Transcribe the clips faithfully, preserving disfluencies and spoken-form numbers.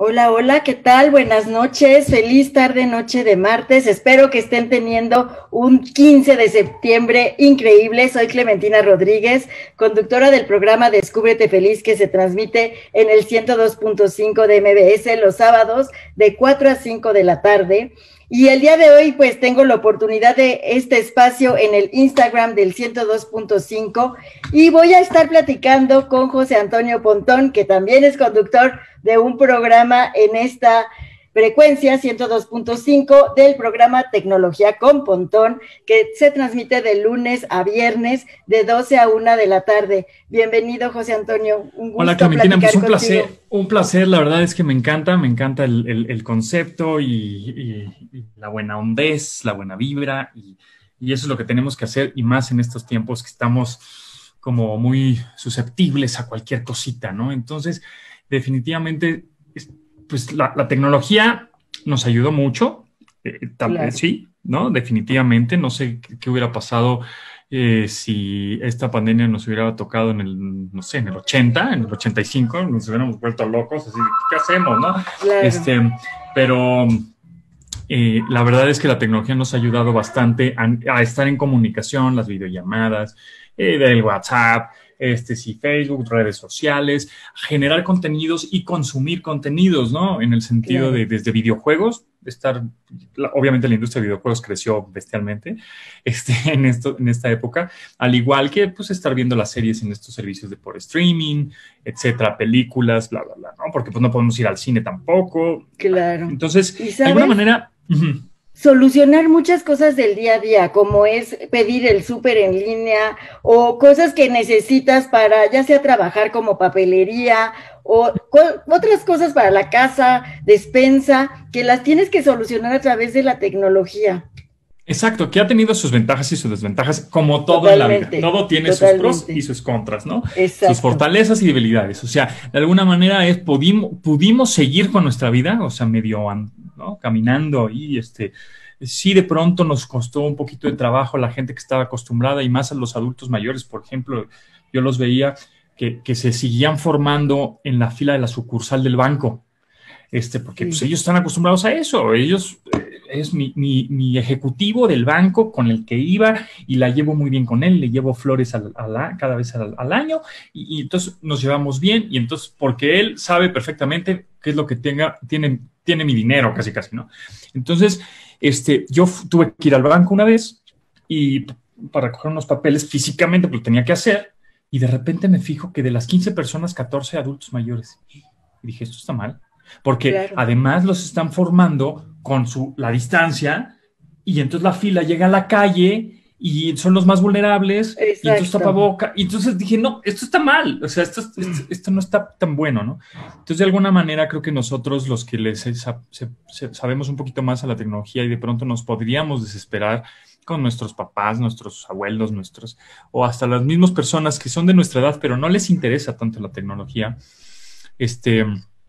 Hola, hola, ¿qué tal? Buenas noches, feliz tarde, noche de martes. Espero que estén teniendo un quince de septiembre increíble. Soy Clementina Rodríguez, conductora del programa Descúbrete Feliz, que se transmite en el ciento dos punto cinco de M B S los sábados de cuatro a cinco de la tarde. Y el día de hoy, pues, tengo la oportunidad de este espacio en el Instagram del ciento dos punto cinco y voy a estar platicando con José Antonio Pontón, que también es conductor de un programa en esta frecuencia ciento dos punto cinco del programa Tecnología con Pontón, que se transmite de lunes a viernes de doce a una de la tarde. Bienvenido, José Antonio. Un gusto. Hola, Clementina, pues un contigo. placer, un placer, la verdad es que me encanta, me encanta el, el, el concepto y, y, y la buena hondez, la buena vibra, y, y eso es lo que tenemos que hacer, y más en estos tiempos que estamos como muy susceptibles a cualquier cosita, ¿no? Entonces, definitivamente, pues la, la tecnología nos ayudó mucho, eh, tal Claro. vez sí, ¿no? Definitivamente, no sé qué, qué hubiera pasado eh, si esta pandemia nos hubiera tocado en el, no sé, en el ochenta, en el ochenta y cinco, nos hubiéramos vuelto locos, así, ¿qué hacemos, no? Claro. Este, pero eh, la verdad es que la tecnología nos ha ayudado bastante a, a estar en comunicación, las videollamadas, eh, del WhatsApp, este, sí, Facebook, redes sociales, generar contenidos y consumir contenidos, ¿no? En el sentido Claro. de desde videojuegos, estar, la, obviamente la industria de videojuegos creció bestialmente este, en, esto, en esta época, al igual que pues estar viendo las series en estos servicios de por streaming, etcétera, películas, bla, bla, bla, ¿no? Porque pues no podemos ir al cine tampoco. Claro. Entonces, ¿Y de alguna sabes? manera... Uh-huh. Solucionar muchas cosas del día a día, como es pedir el súper en línea o cosas que necesitas para ya sea trabajar como papelería o co- otras cosas para la casa, despensa, que las tienes que solucionar a través de la tecnología. Exacto, que ha tenido sus ventajas y sus desventajas, como todo en la vida. Totalmente, Todo tiene sus pros y totalmente. sus contras, ¿no? Sus Exacto. fortalezas y debilidades. O sea, de alguna manera es, pudimos, pudimos seguir con nuestra vida, o sea, medio, ¿no? Caminando y este, sí de pronto nos costó un poquito de trabajo a la gente que estaba acostumbrada y más a los adultos mayores, por ejemplo, yo los veía que, que se seguían formando en la fila de la sucursal del banco. Este, porque pues, Sí. ellos están acostumbrados a eso. Ellos eh, es mi, mi, mi, ejecutivo del banco con el que iba y la llevo muy bien con él, le llevo flores al, al, cada vez al, al año y, y, entonces nos llevamos bien y entonces porque él sabe perfectamente qué es lo que tenga, tiene, tiene mi dinero casi casi, ¿no? Entonces, este, yo tuve que ir al banco una vez y para recoger unos papeles físicamente, pues lo tenía que hacer y de repente me fijo que de las quince personas, catorce adultos mayores. Y dije, esto está mal. Porque Claro. además los están formando con su, la distancia y entonces la fila llega a la calle y son los más vulnerables y entonces Exacto. tapaboca. Y entonces dije, no, esto está mal. O sea, esto, esto, esto no está tan bueno, ¿no? Entonces, de alguna manera, creo que nosotros, los que les se, se, sabemos un poquito más a la tecnología y de pronto nos podríamos desesperar con nuestros papás, nuestros abuelos, nuestros, o hasta las mismas personas que son de nuestra edad, pero no les interesa tanto la tecnología, este...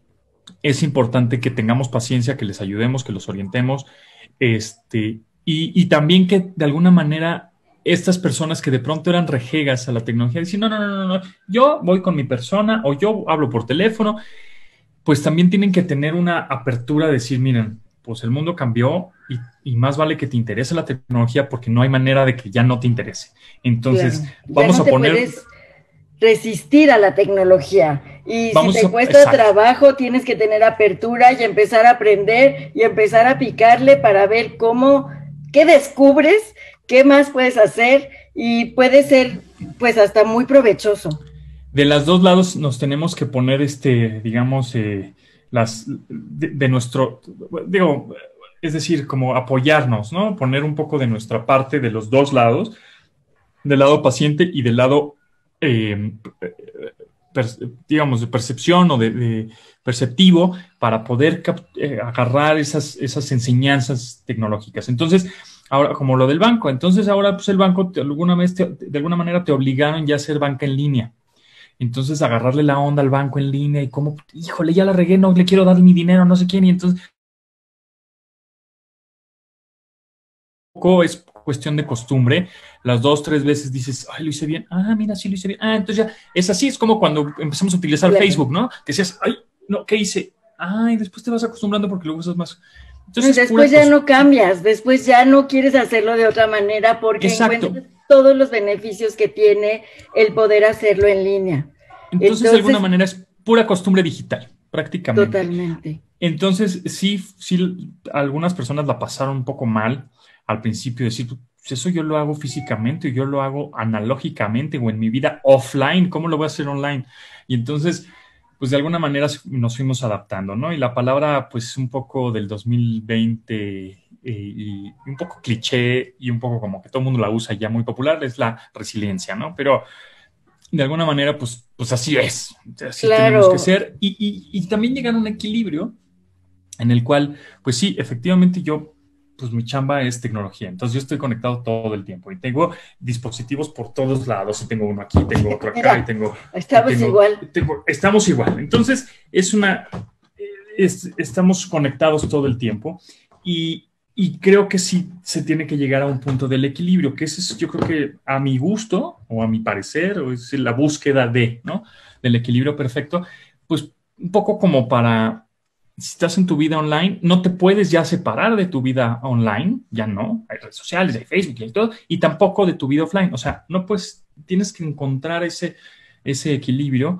es importante que tengamos paciencia, que les ayudemos, que los orientemos, este, y, y también que de alguna manera estas personas que de pronto eran rejegas a la tecnología, dicen, no, no, no, no, no, yo voy con mi persona o yo hablo por teléfono, pues también tienen que tener una apertura de decir, miren, pues el mundo cambió y, y más vale que te interese la tecnología porque no hay manera de que ya no te interese. Entonces, Claro. Ya vamos no a te poner... puedes resistir a la tecnología. Y si Vamos te a, cuesta exacto. trabajo, tienes que tener apertura y empezar a aprender y empezar a picarle para ver cómo, qué descubres, qué más puedes hacer y puede ser pues hasta muy provechoso. De los dos lados nos tenemos que poner, este, digamos, eh, las de, de nuestro, digo, es decir, como apoyarnos, ¿no? Poner un poco de nuestra parte de los dos lados, del lado paciente y del lado, eh, per, digamos, de percepción o de, de perceptivo para poder cap, eh, agarrar esas, esas enseñanzas tecnológicas. Entonces, ahora, como lo del banco, entonces ahora pues el banco te, alguna vez te, de alguna manera te obligaron ya a hacer banca en línea. Entonces, agarrarle la onda al banco en línea y como, híjole, ya la regué, no le quiero dar mi dinero, no sé quién, y entonces es cuestión de costumbre. Las dos, tres veces dices, ay, lo hice bien. Ah, mira, sí lo hice bien. Ah, entonces ya es así. Es como cuando empezamos a utilizar Claro. Facebook, ¿no? Que decías, ay, no, ¿qué hice? ay, después te vas acostumbrando porque luego usas más. Entonces, después ya no cambias, después ya no quieres hacerlo de otra manera porque Exacto. encuentras todos los beneficios que tiene el poder hacerlo en línea. Entonces, Entonces, de alguna manera es pura costumbre digital, prácticamente. Totalmente. Entonces, sí, sí, algunas personas la pasaron un poco mal al principio, decir, pues eso yo lo hago físicamente, yo lo hago analógicamente o en mi vida offline, ¿cómo lo voy a hacer online? Y entonces, pues de alguna manera nos fuimos adaptando, ¿no? Y la palabra, pues un poco del dos mil veinte eh, y un poco cliché y un poco como que todo el mundo la usa ya muy popular, es la resiliencia, ¿no? Pero de alguna manera, pues, pues así es, así claro. Tenemos que ser. Y, y, y también llegar a un equilibrio en el cual, pues sí, efectivamente yo, pues mi chamba es tecnología, entonces yo estoy conectado todo el tiempo y tengo dispositivos por todos lados, y tengo uno aquí, tengo otro acá, Mira, y tengo... Estamos y tengo, igual. Tengo, estamos igual, entonces es una... Es, estamos conectados todo el tiempo y, y creo que sí se tiene que llegar a un punto del equilibrio, que ese es, yo creo que a mi gusto, o a mi parecer, o es la búsqueda de, ¿no? Del equilibrio perfecto, pues un poco como para... Si estás en tu vida online, no te puedes ya separar de tu vida online, ya no, hay redes sociales, hay Facebook y todo, y tampoco de tu vida offline, o sea, no puedes, tienes que encontrar ese, ese equilibrio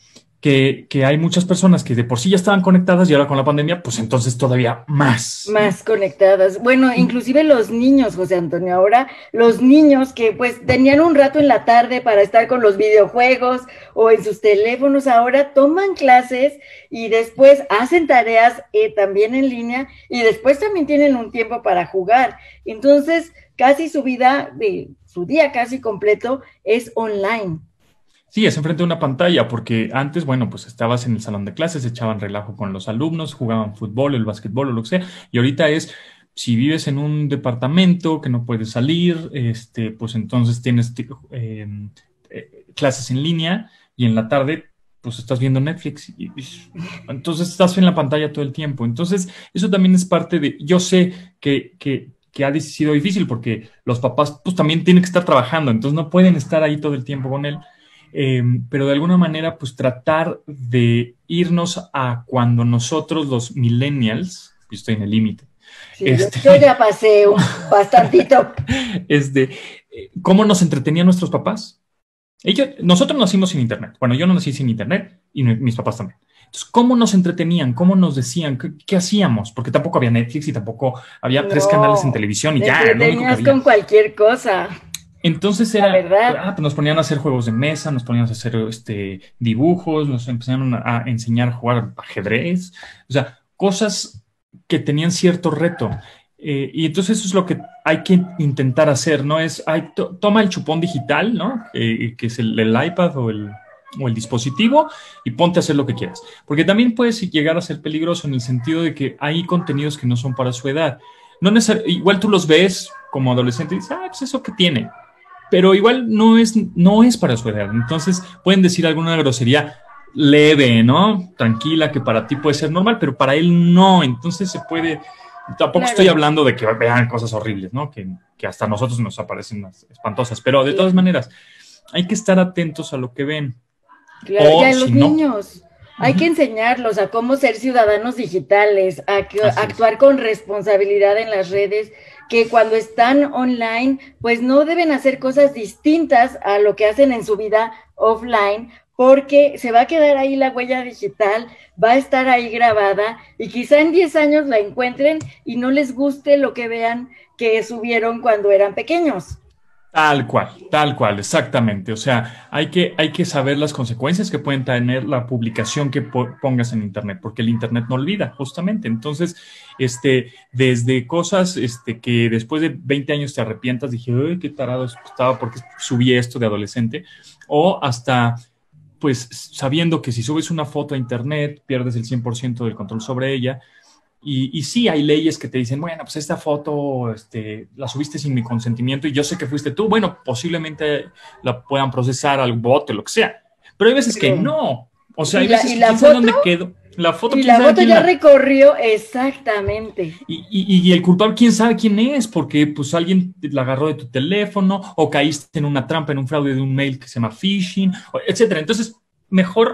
que, que hay muchas personas que de por sí ya estaban conectadas y ahora con la pandemia, pues entonces todavía más. Más conectadas. Bueno, inclusive los niños, José Antonio, ahora los niños que pues tenían un rato en la tarde para estar con los videojuegos o en sus teléfonos, ahora toman clases y después hacen tareas eh, también en línea y después también tienen un tiempo para jugar. Entonces, casi su vida, de, su día casi completo es online. Sí, es enfrente de una pantalla, porque antes, bueno, pues estabas en el salón de clases, echaban relajo con los alumnos, jugaban fútbol, el básquetbol o lo que sea, y ahorita es, si vives en un departamento que no puedes salir, este, pues entonces tienes eh, eh, clases en línea y en la tarde, pues estás viendo Netflix, y, y, entonces estás en la pantalla todo el tiempo. Entonces, eso también es parte de, yo sé que, que, que ha sido difícil porque los papás, pues también tienen que estar trabajando, entonces no pueden estar ahí todo el tiempo con él. Eh, pero de alguna manera, pues tratar de irnos a cuando nosotros, los millennials, yo estoy en el límite. Sí, este, yo ya pasé un bastantito. Este, ¿cómo nos entretenían nuestros papás? Ellos, nosotros nacimos sin internet. Bueno, yo no nací sin internet y mis papás también. Entonces, ¿cómo nos entretenían? ¿Cómo nos decían? ¿Qué, qué hacíamos? Porque tampoco había Netflix y tampoco había no, tres canales en televisión y ya. Lo único que había. Con cualquier cosa. Entonces era, ah, pues nos ponían a hacer juegos de mesa, nos ponían a hacer este, dibujos, nos empezaron a, a enseñar a jugar ajedrez, o sea, cosas que tenían cierto reto. Eh, y entonces eso es lo que hay que intentar hacer, ¿no? Es, hay, to, toma el chupón digital, ¿no? Eh, que es el, el iPad o el, o el dispositivo y ponte a hacer lo que quieras. Porque también puedes llegar a ser peligroso en el sentido de que hay contenidos que no son para su edad. No neces- igual tú los ves como adolescente y dices, ah, pues eso que tiene. Pero igual no es, no es para su edad. Entonces pueden decir alguna grosería leve, ¿no? Tranquila, que para ti puede ser normal, pero para él no. Entonces se puede... Tampoco claro. Estoy hablando de que vean cosas horribles, ¿no? Que, que hasta a nosotros nos aparecen espantosas. Pero de todas maneras, hay que estar atentos a lo que ven. Claro, o, y a los si niños. No, hay que enseñarlos a cómo ser ciudadanos digitales, a, que, a actuar con responsabilidad en las redes, que cuando están online, pues no deben hacer cosas distintas a lo que hacen en su vida offline, porque se va a quedar ahí la huella digital, va a estar ahí grabada, y quizá en diez años la encuentren y no les guste lo que vean que subieron cuando eran pequeños. Tal cual, tal cual, exactamente. O sea, hay que, hay que saber las consecuencias que pueden tener la publicación que po- pongas en Internet, porque el Internet no olvida, justamente. Entonces, este, desde cosas este, que después de veinte años te arrepientas, dije, uy, qué tarado estaba porque subí esto de adolescente, o hasta, pues, sabiendo que si subes una foto a Internet, pierdes el cien por ciento del control sobre ella. Y, y sí, hay leyes que te dicen, bueno, pues esta foto este, la subiste sin mi consentimiento y yo sé que fuiste tú. Bueno, posiblemente la puedan procesar al bote, lo que sea. Pero hay veces que no. O sea, hay veces que quién sabe dónde quedó. La foto, y la foto ya la... recorrió, exactamente. Y, y, y el culpable, quién sabe quién es, porque pues alguien la agarró de tu teléfono o caíste en una trampa, en un fraude de un mail que se llama phishing, etcétera. Entonces, mejor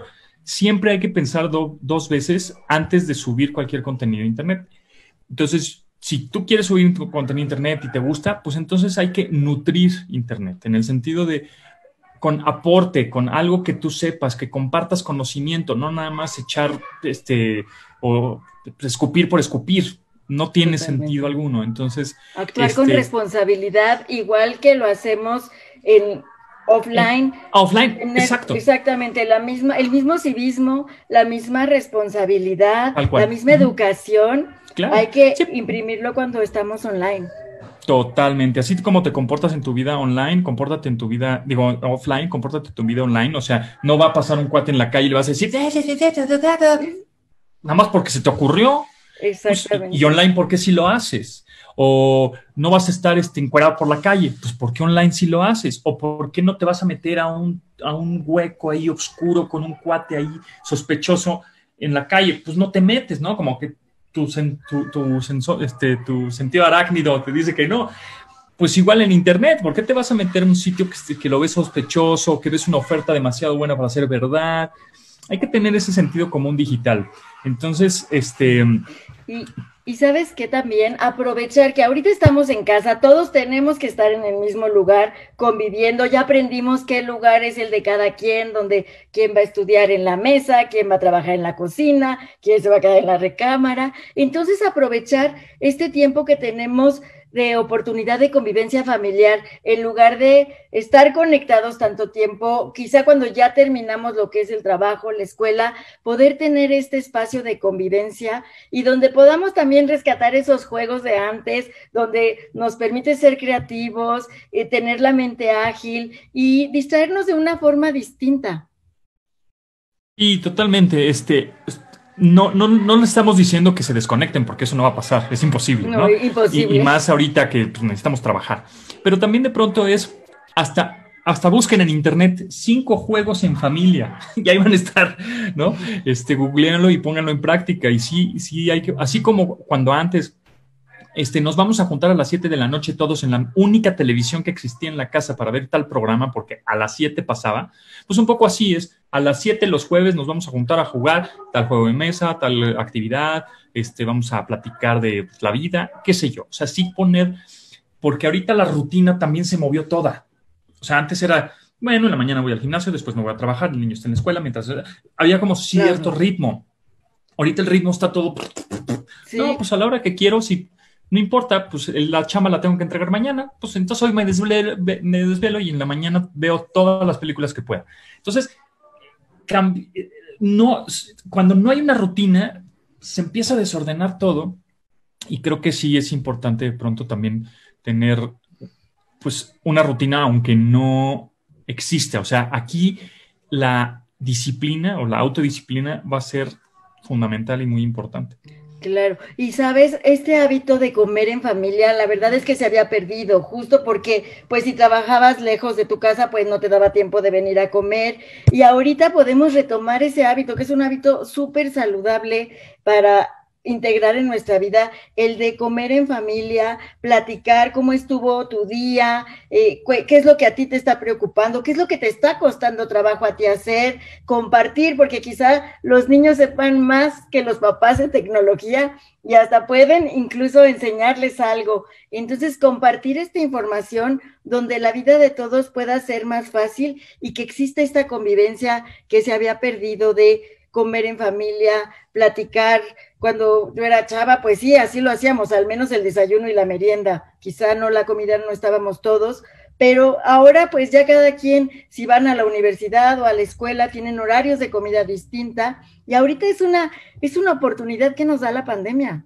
siempre hay que pensar do, dos veces antes de subir cualquier contenido a Internet. Entonces, si tú quieres subir tu contenido a Internet y te gusta, pues entonces hay que nutrir Internet, en el sentido de con aporte, con algo que tú sepas, que compartas conocimiento, no nada más echar, este, o escupir por escupir, no tiene Totalmente. sentido alguno. Entonces, actuar este, con responsabilidad, igual que lo hacemos en offline. En, offline, Tener exacto. exactamente la misma, el mismo civismo, la misma responsabilidad, Tal la cual. misma Uh-huh. educación, Claro. hay que Sí. imprimirlo cuando estamos online. Totalmente. Así como te comportas en tu vida online, compórtate en tu vida, digo, offline, compórtate en tu vida online. O sea, no va a pasar un cuate en la calle y le vas a decir, nada más porque se te ocurrió. Pues, y, y Exactamente. online, ¿por qué si lo haces? O no vas a estar este, encuerado por la calle, pues ¿por qué online si lo haces? O ¿por qué no te vas a meter a un, a un hueco ahí oscuro con un cuate ahí sospechoso en la calle? Pues no te metes, ¿no? Como que tu, sen, tu, tu, sensor, este, tu sentido arácnido te dice que no. Pues igual en internet, ¿por qué te vas a meter en un sitio que, que lo ves sospechoso, que ves una oferta demasiado buena para ser verdad? Hay que tener ese sentido común digital. Entonces, este... Y, y sabes que también aprovechar que ahorita estamos en casa, todos tenemos que estar en el mismo lugar conviviendo, ya aprendimos qué lugar es el de cada quien, donde quién va a estudiar en la mesa, quién va a trabajar en la cocina, quién se va a quedar en la recámara. Entonces aprovechar este tiempo que tenemos de oportunidad de convivencia familiar, en lugar de estar conectados tanto tiempo, quizá cuando ya terminamos lo que es el trabajo, la escuela, poder tener este espacio de convivencia y donde podamos también rescatar esos juegos de antes, donde nos permite ser creativos, eh, tener la mente ágil y distraernos de una forma distinta. Y totalmente, este... No, no, no le estamos diciendo que se desconecten porque eso no va a pasar, es imposible, No, ¿no? Y, y imposible. más ahorita que pues, necesitamos trabajar. Pero también de pronto es hasta, hasta busquen en internet cinco juegos en familia y ahí van a estar, ¿no? Este, googleenlo y pónganlo en práctica. Y sí, sí hay que, así como cuando antes este, nos vamos a juntar a las siete de la noche todos en la única televisión que existía en la casa para ver tal programa, porque a las siete pasaba, pues un poco así es, a las siete los jueves nos vamos a juntar a jugar tal juego de mesa, tal actividad, este, vamos a platicar de pues, la vida, qué sé yo, o sea, sí poner, porque ahorita la rutina también se movió toda, o sea, antes era, bueno, en la mañana voy al gimnasio, después me voy a trabajar, el niño está en la escuela, mientras había como cierto Claro. ritmo, ahorita el ritmo está todo, no, Sí. pues a la hora que quiero, si no importa, pues la chamba la tengo que entregar mañana, pues entonces hoy me desvelo, me desvelo y en la mañana veo todas las películas que pueda. Entonces, no, cuando no hay una rutina, se empieza a desordenar todo y creo que sí es importante de pronto también tener pues una rutina aunque no exista. O sea, aquí la disciplina o la autodisciplina va a ser fundamental y muy importante. Claro, y sabes, este hábito de comer en familia, la verdad es que se había perdido, justo porque, pues si trabajabas lejos de tu casa, pues no te daba tiempo de venir a comer. Y ahorita podemos retomar ese hábito, que es un hábito súper saludable para integrar en nuestra vida, el de comer en familia, platicar cómo estuvo tu día, eh, qué es lo que a ti te está preocupando, qué es lo que te está costando trabajo a ti hacer, compartir, porque quizá los niños sepan más que los papás de tecnología y hasta pueden incluso enseñarles algo. Entonces, compartir esta información donde la vida de todos pueda ser más fácil y que exista esta convivencia que se había perdido de comer en familia, platicar. Cuando yo era chava, pues sí, así lo hacíamos, al menos el desayuno y la merienda. Quizá no la comida, no estábamos todos, pero ahora pues ya cada quien, si van a la universidad o a la escuela, tienen horarios de comida distinta y ahorita es una, es una oportunidad que nos da la pandemia.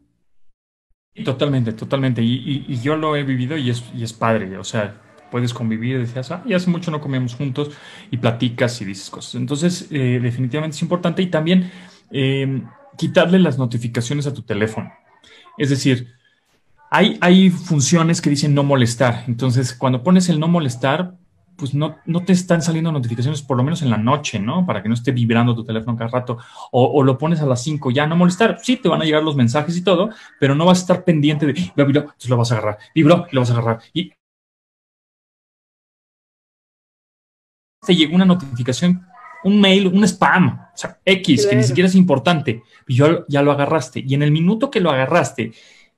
Y totalmente, totalmente. Y, y, y yo lo he vivido y es, y es padre. O sea, puedes convivir, decías, ah, y hace mucho no comíamos juntos y platicas y dices cosas. Entonces, eh, definitivamente es importante y también eh, quitarle las notificaciones a tu teléfono. Es decir, hay, hay funciones que dicen no molestar. Entonces, cuando pones el no molestar, pues no, no te están saliendo notificaciones, por lo menos en la noche, ¿no? Para que no esté vibrando tu teléfono cada rato. O, o lo pones a las cinco, ya no molestar. Sí, te van a llegar los mensajes y todo, pero no vas a estar pendiente de, vibró, entonces lo vas a agarrar, vibró, y lo vas a agarrar. Y te llegó una notificación un mail, un spam, o sea, X, claro. que ni siquiera es importante, y yo, ya lo agarraste. Y en el minuto que lo agarraste,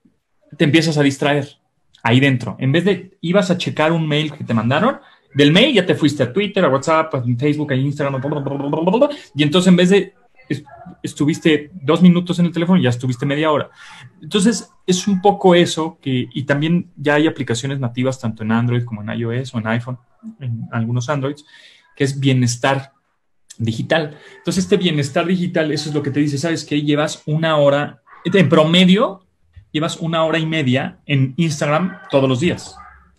te empiezas a distraer ahí dentro. En vez de ibas a checar un mail que te mandaron, del mail ya te fuiste a Twitter, a WhatsApp, a Facebook, a Instagram, bla, bla, bla, bla, bla, y entonces en vez de estuviste dos minutos en el teléfono, ya estuviste media hora. Entonces, es un poco eso, que, y también ya hay aplicaciones nativas tanto en Android como en iOS o en iPhone, en algunos Androids, que es bienestar digital. Entonces, este bienestar digital, eso es lo que te dice, ¿sabes qué? Llevas una hora, en promedio, llevas una hora y media en Instagram todos los días.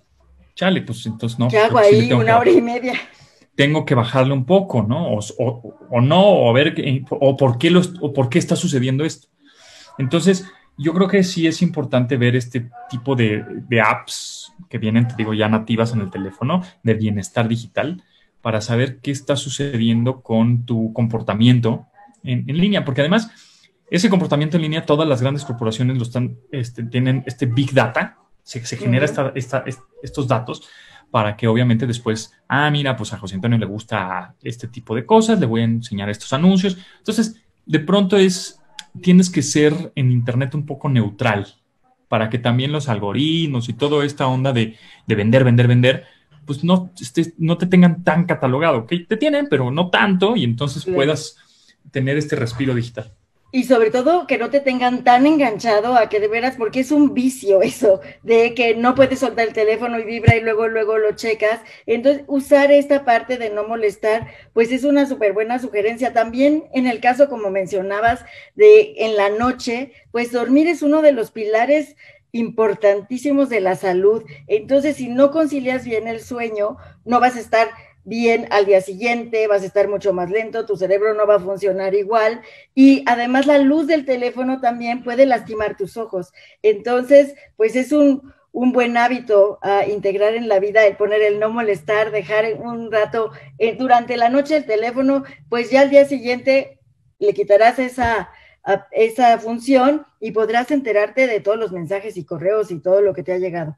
Chale, pues entonces no. ¿Qué hago ahí? Sí, una hora y media. Tengo que bajarle un poco, ¿no? O, o, o no, o ver, qué, o, por qué los, o por qué está sucediendo esto. Entonces, yo creo que sí es importante ver este tipo de, de apps que vienen, te digo, ya nativas en el teléfono, de bienestar digital, para saber qué está sucediendo con tu comportamiento en, en línea. Porque además, ese comportamiento en línea, todas las grandes corporaciones lo están, este, tienen este big data, se, se genera uh-huh. esta, esta, est, estos datos, para que obviamente después, ah, mira, pues a José Antonio le gusta este tipo de cosas, le voy a enseñar estos anuncios. Entonces, de pronto es, tienes que ser en Internet un poco neutral, para que también los algoritmos y toda esta onda de, de vender, vender, vender, pues no, este, no te tengan tan catalogado, que te tienen, pero no tanto, y entonces sí. puedas tener este respiro digital. Y sobre todo que no te tengan tan enganchado a que de veras, porque es un vicio eso, de que no puedes soltar el teléfono y vibra y luego, luego lo checas. Entonces, usar esta parte de no molestar, pues es una súper buena sugerencia. También en el caso, como mencionabas, de en la noche, pues dormir es uno de los pilares importantísimos de la salud. Entonces, si no concilias bien el sueño, no vas a estar bien al día siguiente, vas a estar mucho más lento, tu cerebro no va a funcionar igual, y además la luz del teléfono también puede lastimar tus ojos. Entonces, pues es un, un buen hábito a integrar en la vida el poner el no molestar, dejar un rato eh, durante la noche el teléfono, pues ya al día siguiente le quitarás esa, a, esa función y podrás enterarte de todos los mensajes y correos y todo lo que te ha llegado.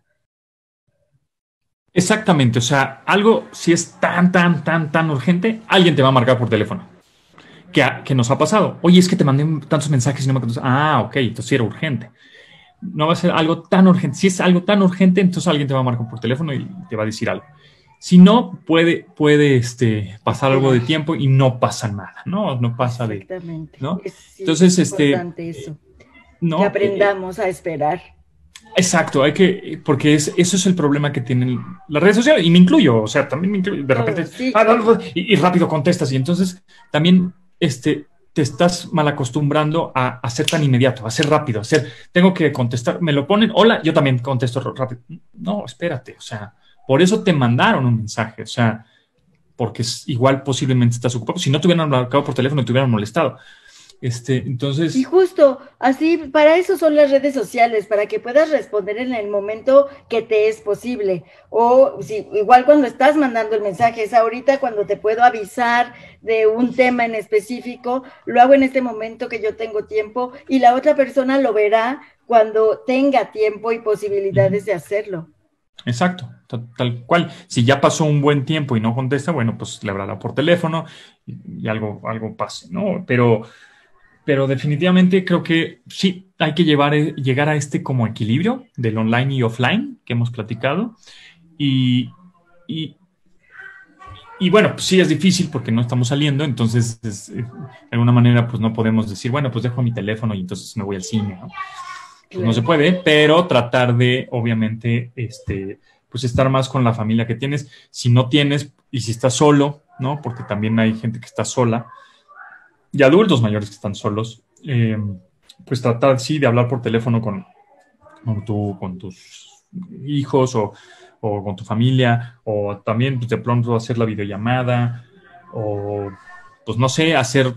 Exactamente, o sea, algo si es tan, tan, tan, tan urgente, alguien te va a marcar por teléfono. ¿Qué, qué nos ha pasado? Oye, es que te mandé tantos mensajes y no me contestas. Ah, ok, entonces sí era urgente. No va a ser algo tan urgente. Si es algo tan urgente, entonces alguien te va a marcar por teléfono y te va a decir algo. Si no, puede, puede este, pasar algo de tiempo y no pasa nada, ¿no? No pasa de... Exactamente. ¿no? Es, sí, entonces, es este... importante eso. No, que aprendamos eh, a esperar. Exacto, hay que, porque es, eso es el problema que tienen las redes sociales, y me incluyo, o sea, también me incluyo, de repente, oh, sí, ah, claro. y, y rápido contestas, y entonces también este, te estás mal acostumbrando a, a ser tan inmediato, a ser rápido, a ser, tengo que contestar, me lo ponen, hola, yo también contesto rápido. No, espérate, o sea, por eso te mandaron un mensaje, o sea, porque es, igual posiblemente estás ocupado, si no te hubieran marcado por teléfono, te hubieran molestado. Este, entonces... Y justo, así, para eso son las redes sociales, para que puedas responder en el momento que te es posible. O si, igual cuando estás mandando el mensaje, es ahorita cuando te puedo avisar de un tema en específico, lo hago en este momento que yo tengo tiempo, y la otra persona lo verá cuando tenga tiempo y posibilidades uh-huh. de hacerlo. Exacto, tal, tal cual. Si ya pasó un buen tiempo y no contesta, bueno, pues le hablará por teléfono y, y algo, algo pase, ¿no? Pero... Pero definitivamente creo que sí hay que llevar, llegar a este como equilibrio del online y offline que hemos platicado. Y, y, y bueno, pues sí es difícil porque no estamos saliendo, entonces es, de alguna manera pues no podemos decir, bueno, pues dejo mi teléfono y entonces me voy al cine, ¿no? Pues no se puede, pero tratar de, obviamente, este, pues estar más con la familia que tienes. Si no tienes, y si estás solo, ¿no? Porque también hay gente que está sola, y adultos mayores que están solos, eh, pues tratar, sí, de hablar por teléfono con, con, tu, con tus hijos o, o con tu familia, o también pues, de pronto hacer la videollamada, o pues no sé, hacer...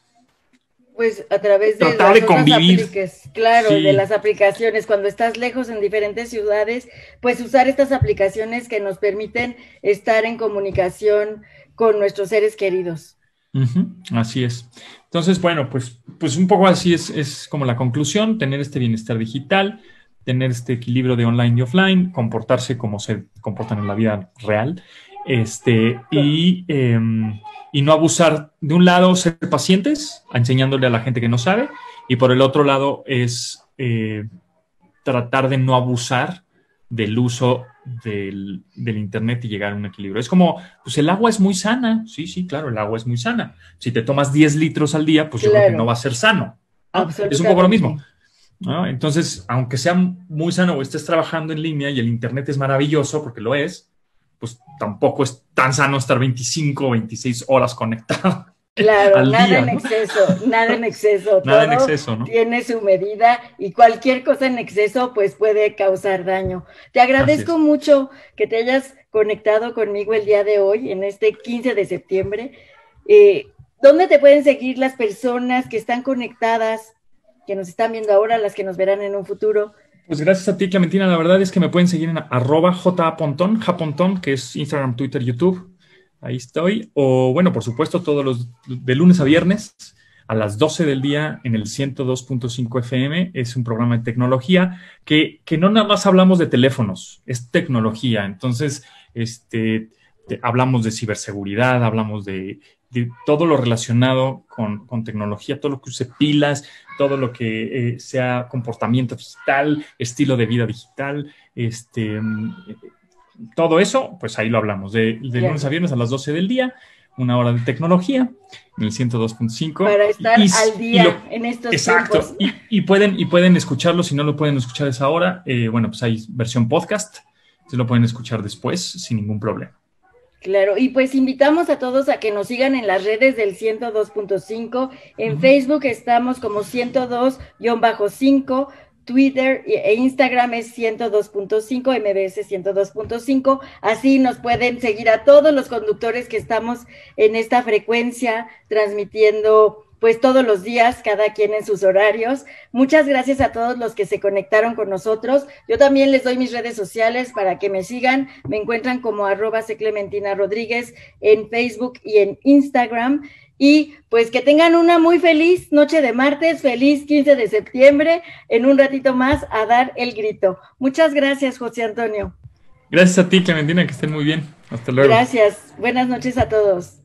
Pues a través de tratar de convivir. Claro, sí. de las aplicaciones, cuando estás lejos en diferentes ciudades, pues usar estas aplicaciones que nos permiten estar en comunicación con nuestros seres queridos. Uh-huh, así es. Entonces, bueno, pues, pues un poco así es, es como la conclusión, tener este bienestar digital, tener este equilibrio de online y offline, comportarse como se comportan en la vida real, este, y, eh, y no abusar. De un lado, ser pacientes, enseñándole a la gente que no sabe, y por el otro lado es eh, tratar de no abusar del uso del, del Internet y llegar a un equilibrio. Es como, pues el agua es muy sana. Sí, sí, claro, el agua es muy sana. Si te tomas diez litros al día, pues claro, yo creo que no va a ser sano, ¿no? Es un poco lo mismo, ¿no? Entonces, aunque sea muy sano o estés trabajando en línea y el Internet es maravilloso, porque lo es, pues tampoco es tan sano estar veinticinco o veintiséis horas conectado. Claro, al nada día, en ¿no? exceso, nada en exceso. Nada todo en exceso, ¿no? Tiene su medida y cualquier cosa en exceso pues puede causar daño. Te agradezco mucho que te hayas conectado conmigo el día de hoy, en este quince de septiembre. Eh, ¿Dónde te pueden seguir las personas que están conectadas, que nos están viendo ahora, las que nos verán en un futuro? Pues gracias a ti, Clementina. La verdad es que me pueden seguir en arroba japontón, japontón, que es Instagram, Twitter, YouTube. Ahí estoy. O, bueno, por supuesto, todos los de lunes a viernes a las doce del día en el ciento dos punto cinco F M. Es un programa de tecnología que, que no nada más hablamos de teléfonos, es tecnología. Entonces, este, te, hablamos de ciberseguridad, hablamos de, de todo lo relacionado con, con tecnología, todo lo que use pilas, todo lo que eh, sea comportamiento digital, estilo de vida digital, este... todo eso, pues ahí lo hablamos, de, de lunes a viernes a las doce del día, una hora de tecnología, en el ciento dos punto cinco. Para estar y, al día lo, en estos exacto, tiempos. Y, y, pueden, y pueden escucharlo, si no lo pueden escuchar a esa hora, eh, bueno, pues hay versión podcast, se lo pueden escuchar después sin ningún problema. Claro, y pues invitamos a todos a que nos sigan en las redes del ciento dos punto cinco, en uh-huh. Facebook estamos como ciento dos guión cinco, Twitter e Instagram es ciento dos punto cinco, M B S ciento dos punto cinco, así nos pueden seguir a todos los conductores que estamos en esta frecuencia transmitiendo pues todos los días, cada quien en sus horarios. Muchas gracias a todos los que se conectaron con nosotros. Yo también les doy mis redes sociales para que me sigan. Me encuentran como arroba Clementina Rodríguez en Facebook y en Instagram. Y pues que tengan una muy feliz noche de martes, feliz quince de septiembre, en un ratito más a dar el grito. Muchas gracias, José Antonio. Gracias a ti, Clementina, que estén muy bien. Hasta luego. Gracias. Buenas noches a todos.